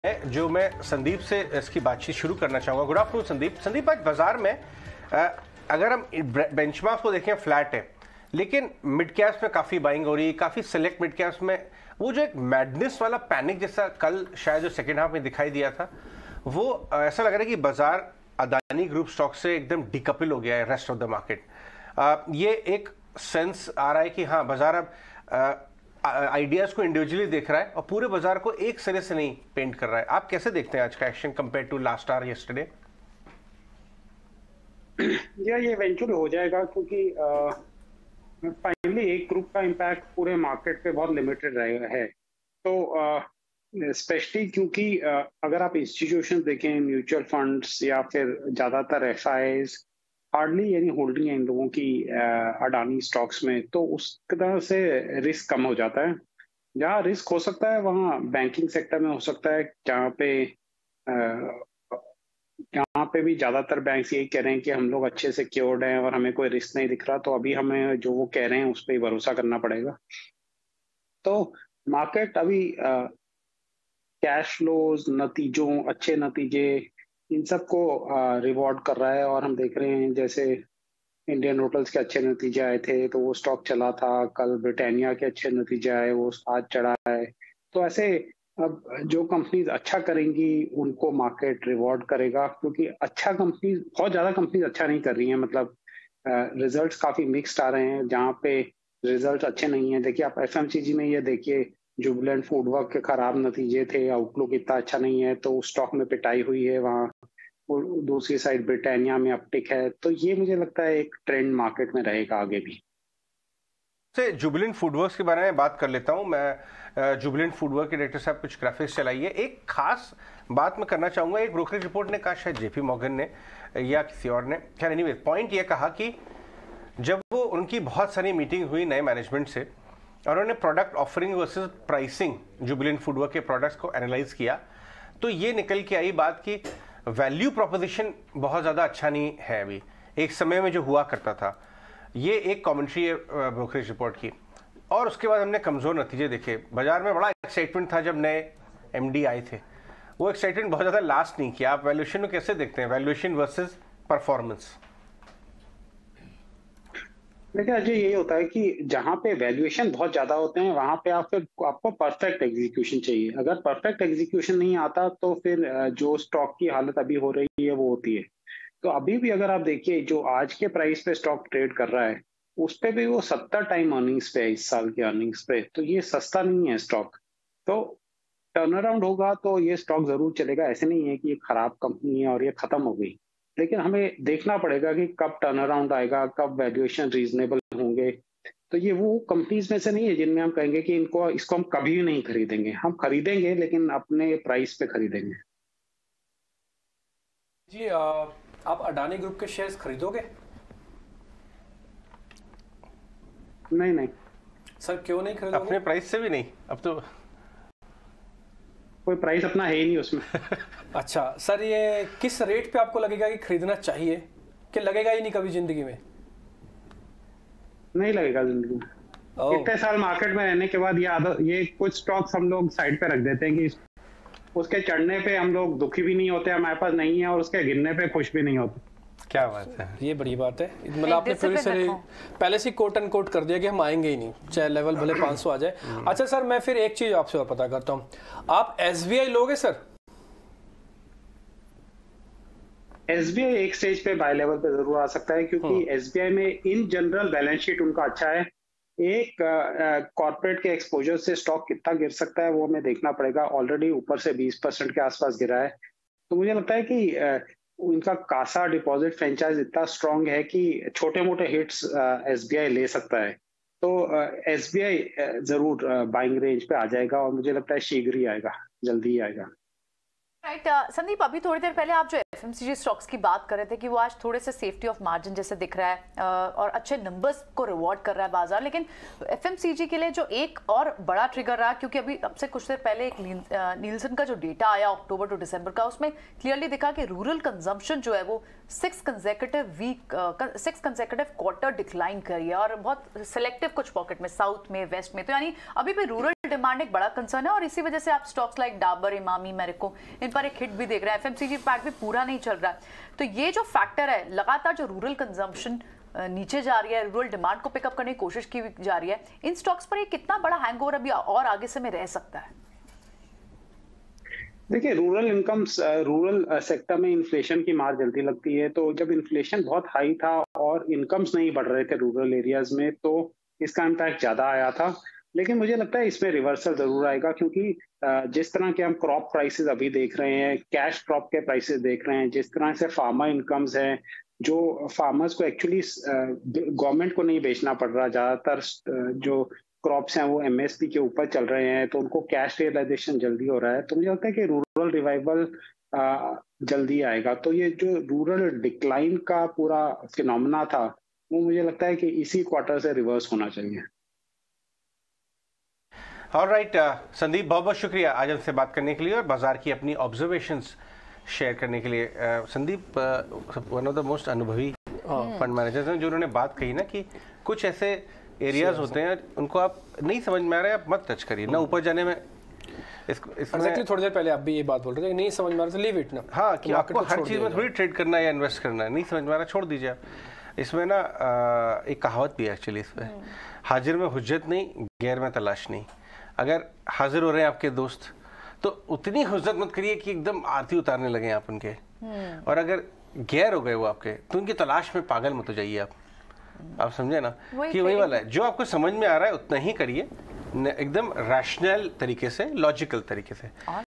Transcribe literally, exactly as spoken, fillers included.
जो मैं संदीप से इसकी बातचीत शुरू करना चाहूँगा। Good afternoon Sandeep. संदीप, आज बाजार में अगर हम बेंचमार्क को देखें फ्लैट है, लेकिन मिड कैप्स में काफ़ी बाइंग हो रही है, काफ़ी सेलेक्ट मिड कैप्स में वो जो एक मैडनेस वाला पैनिक जैसा कल शायद जो सेकेंड हाफ में दिखाई दिया था, वो ऐसा लग रहा है कि बाजार अदानी ग्रुप स्टॉक से एकदम डिकपल हो गया है रेस्ट ऑफ द मार्केट। ये एक सेंस आ रहा है कि हाँ, बाजार अब आइडियाज को इंडिविजुअली देख रहा है और पूरे बाजार को एक सिरे से नहीं पेंट कर रहा है। आप कैसे देखते हैं आज का action compare to last hour yesterday? या ये इवेंचुअली हो जाएगा, क्योंकि फाइनली एक ग्रुप का इम्पैक्ट पूरे मार्केट पे बहुत लिमिटेड रहेगा है। तो स्पेशली uh, क्योंकि uh, अगर आप इंस्टीट्यूशन देखें, म्यूचुअल फंड्स या फिर ज्यादातर एफ आईज हार्डली यानी होल्डिंग है इन लोगों की अडानी स्टॉक्स में, तो उस तरह से रिस्क कम हो जाता है। जहाँ रिस्क हो सकता है वहाँ बैंकिंग सेक्टर में हो सकता है, जहाँ पे जहाँ पे भी ज्यादातर बैंक्स यही कह रहे हैं कि हम लोग अच्छे से सिक्योर्ड हैं और हमें कोई रिस्क नहीं दिख रहा, तो अभी हमें जो वो कह रहे हैं उस पर ही भरोसा करना पड़ेगा। तो मार्केट अभी कैश फ्लोज, नतीजों, अच्छे नतीजे, इन सबको रिवॉर्ड कर रहा है। और हम देख रहे हैं जैसे इंडियन होटल्स के अच्छे नतीजे आए थे तो वो स्टॉक चला था, कल ब्रिटानिया के अच्छे नतीजे आए वो आज चढ़ा है। तो ऐसे अब जो कंपनीज अच्छा करेंगी उनको मार्केट रिवॉर्ड करेगा, क्योंकि अच्छा कंपनीज, बहुत ज्यादा कंपनीज अच्छा नहीं कर रही हैं, मतलब रिजल्ट्स काफी मिक्स्ड आ रहे हैं। जहाँ पे रिजल्ट अच्छे नहीं है, देखिए आप एफएमसीजी में ये देखिए, जुबिलेंट फूडवर्क के खराब नतीजे थे, आउटलुक इतना अच्छा नहीं है, तो स्टॉक में पिटाई हुई है वहाँ। दूसरी साइड ब्रिटानिया में अपटिक है। तो ये मुझे लगता है एक ट्रेंड मार्केट में रहेगा आगे भी। से जुबिलेंट फूडवर्क्स के बारे में बात कर लेता हूं मैं। जुबिलेंट फूडवर्क के डायरेक्टर साहब कुछ ग्राफिक्स चलाइए। एक खास बात मैं करना चाहूंगा, एक ब्रोकरेज रिपोर्ट ने कहा, शायद जेपी मॉर्गन ने या किसी और ने, खैर एनीवे पॉइंट ये कहा कि जब वो उनकी बहुत सारी मीटिंग हुई नए मैनेजमेंट से और उन्होंने product offering versus pricing Jubilant foodwork के प्रोडक्ट्स को एनालाइज किया, तो ये निकल के आई बात की वैल्यू प्रोपोजिशन बहुत ज़्यादा अच्छा नहीं है अभी, एक समय में जो हुआ करता था। ये एक कमेंट्री है ब्रोकरेज रिपोर्ट की। और उसके बाद हमने कमज़ोर नतीजे देखे। बाजार में बड़ा एक्साइटमेंट था जब नए एमडी आए थे, वो एक्साइटमेंट बहुत ज़्यादा लास्ट नहीं किया। आप वैल्यूएशन को कैसे देखते हैं, वैल्यूएशन वर्सेस परफॉर्मेंस? देखिए अजय, यही होता है कि जहाँ पे वैल्यूएशन बहुत ज्यादा होते हैं वहां पे आप फिर आपको परफेक्ट एग्जीक्यूशन चाहिए। अगर परफेक्ट एग्जीक्यूशन नहीं आता तो फिर जो स्टॉक की हालत अभी हो रही है वो होती है। तो अभी भी अगर आप देखिए जो आज के प्राइस पे स्टॉक ट्रेड कर रहा है, उस पे भी वो सत्तर टाइम अर्निंग्स पे है, इस साल के अर्निंग्स पे। तो ये सस्ता नहीं है स्टॉक। तो टर्न अराउंड होगा तो ये स्टॉक जरूर चलेगा। ऐसे नहीं है कि ये खराब कंपनी है और ये खत्म हो गई, लेकिन हमें देखना पड़ेगा कि कब टर्न अराउंड आएगा, कब वैल्यूएशन रीजनेबल होंगे। तो ये वो कंपनीज में से नहीं है जिनमें हम कहेंगे कि इनको इसको हम कभी भी नहीं खरीदेंगे। हम खरीदेंगे लेकिन अपने प्राइस पे खरीदेंगे। जी आ, आप अडानी ग्रुप के शेयर्स खरीदोगे? नहीं नहीं सर, क्यों नहीं खरीदोगे? अपने प्राइस से भी नहीं, अब तो कोई प्राइस अपना है ही नहीं उसमें। अच्छा सर, ये किस रेट पे आपको लगेगा कि खरीदना चाहिए, कि लगेगा ही नहीं कभी जिंदगी में? नहीं लगेगा जिंदगी में। इतने साल मार्केट में रहने के बाद ये आदत, ये कुछ स्टॉक्स हम लोग साइड पे रख देते हैं कि उसके चढ़ने पे हम लोग दुखी भी नहीं होते, हमारे पास नहीं है, और उसके गिरने पे खुश भी नहीं होते। क्या बात है, ये बड़ी बात है। मतलब आपने फिर से पहले से कोट एंड कोट कर दिया कि हम आएंगे ही नहीं, चाहे लेवल भले पाँच सौ आ जाए। अच्छा सर, मैं फिर एक चीज आपसे और पता करता हूँ, आप एसबीआई लोगे सर? एसबीआई एक स्टेज पे बाय लेवल पे जरूर आ सकता है, क्योंकि एसबीआई में इन जनरल बैलेंस शीट उनका अच्छा है। एक कॉर्पोरेट uh, के एक्सपोजर से स्टॉक कितना गिर सकता है वो हमें देखना पड़ेगा। ऑलरेडी ऊपर से बीस परसेंट के आसपास गिरा है। तो मुझे लगता है कि uh, उनका कासा डिपॉजिट फ्रेंचाइज इतना स्ट्रांग है कि छोटे मोटे हिट्स एसबीआई ले सकता है। तो एसबीआई uh, जरूर बाइंग uh, रेंज पे आ जाएगा, और मुझे लगता है शीघ्र ही आएगा, जल्दी ही आएगा। राइट right, uh, संदीप, अभी थोड़ी देर पहले आप जो एफएमसीजी स्टॉक्स की बात कर रहे थे कि वो आज थोड़े से सेफ्टी ऑफ मार्जिन जैसे दिख रहा है और अच्छे नंबर्स को रिवॉर्ड कर रहा है बाजार, लेकिन एफएमसीजी के लिए जो एक और बड़ा ट्रिगर रहा, क्योंकि अभी अब से कुछ देर पहले एक नीलसन का जो डेटा आया अक्टूबर टू दिसंबर का, उसमें क्लियरली दिखा कि रूरल कंजम्पशन जो है वो six consecutive week six consecutive quarter decline करी है, और बहुत सिलेक्टिव कुछ पॉकेट में, साउथ में, वेस्ट में, तो यानी अभी भी रूरल डिमांड एक बड़ा कंसर्न है। और इसी वजह से आप स्टॉक्स लाइक डाबर, इमामी, मेरिको, इन पर एक हिट भी देख रहे हैं। एफएमसीजी पैक भी पूरा नहीं चल रहा है। तो ये जो फैक्टर है, लगातार जो रूरल कंजम्पशन नीचे जा रही है, रूरल डिमांड को पिकअप करने की कोशिश की जा रही है, इन स्टॉक्स पर ये कितना बड़ा हैंगओवर अभी और आगे से में रह सकता है? देखिए, रूरल इनकम्स, रूरल सेक्टर में इन्फ्लेशन की मार जल्दी लगती है। तो जब इन्फ्लेशन बहुत हाई था और इनकम्स नहीं बढ़ रहे थे रूरल एरियाज में, तो इसका इम्पैक्ट ज्यादा आया था। लेकिन मुझे लगता है इसमें रिवर्सल जरूर आएगा, क्योंकि जिस तरह के हम क्रॉप प्राइसेस अभी देख रहे हैं, कैश क्रॉप के प्राइसेस देख रहे हैं, जिस तरह से फार्मर इनकम्स हैं, जो फार्मर्स को एक्चुअली गवर्नमेंट को नहीं बेचना पड़ रहा, ज्यादातर जो क्रॉप्स हैं वो एमएसपी के ऊपर चल रहे हैं, तो उनको कैश रियलाइजेशन जल्दी हो रहा है। तो मुझे लगता है कि रूरल रिवाइवल जल्दी आएगा। तो ये जो रूरल डिक्लाइन का पूरा फिनोमेना था, वो मुझे लगता है कि इसी क्वार्टर से रिवर्स होना चाहिए। ऑलराइट संदीप, बहुत बहुत शुक्रिया आज हमसे बात करने के लिए और बाजार की अपनी ऑब्जर्वेशंस शेयर करने के लिए। Sandeep one of the most अनुभवी फंड मैनेजर्स हैं, जो उन्होंने बात कही ना कि कुछ ऐसे एरियाज होते हैं उनको आप नहीं समझ में आ रहा है, आप मत टच करिए ना, ऊपर जाने में इसको इसमें exactly, थोड़ी देर पहले आप भी ये बात बोल रहे थे, नहीं समझ में आ रहा तो लीव इट ना। हाँ, कि आपको हर चीज़ में थोड़ी ट्रेड करना है या इन्वेस्ट करना है, नहीं समझ में आ रहा छोड़ दीजिए आप। इसमें ना एक कहावत भी है एक्चुअली इसमें, हाजिर में हुज्जत नहीं, गैर में तलाश नहीं। अगर हाजिर हो रहे हैं आपके दोस्त तो उतनी हुज्जत मत करिए कि एकदम आरती उतारने लगे आप उनके, और अगर गैर हो गए वो आपके तो उनकी तलाश में पागल मत हो जाइए आप। आप समझे ना कि वही वाला है, जो आपको समझ में आ रहा है उतना ही करिए, एकदम रैशनल तरीके से, लॉजिकल तरीके से।